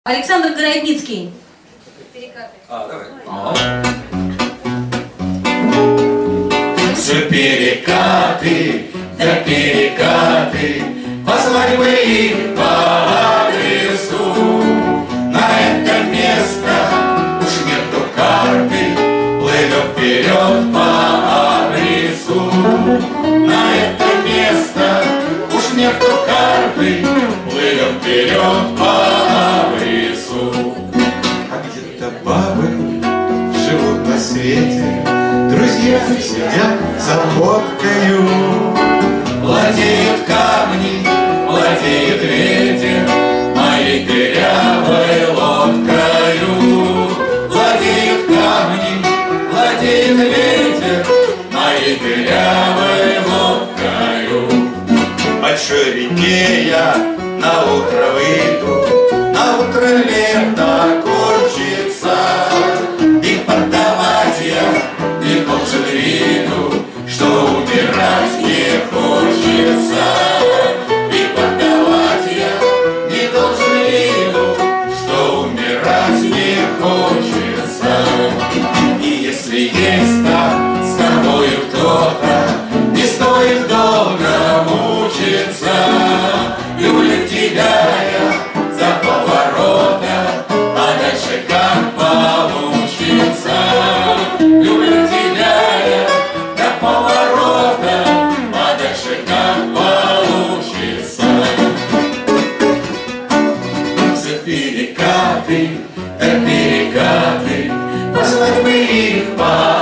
Александр Городницкий. Давай. Все перекаты, да перекаты, послать бы их по адресу. На это место уж нету карты, плывем вперед по адресу. На это место уж нету карты, плывем вперед по адресу. А где-то бабы живут на свете, друзья сидят за водкою. Владеют камни, владеет ветер моей дырявой лодкою. Владеют камни, владеет ветер моей дырявой лодкою. Большой реке я на утро выйду, на утро лето кончится. И поддавать я не должен виду, что умирать не хочется. И поддавать я не должен виду, что умирать не хочется. И если есть там с тобою кто-то, не стоит долго мучиться. Люблю тебя я за поворота, а дальше как получится. Люблю тебя я до поворота, а дальше как получится. Все перекаты, да перекаты, послать бы их по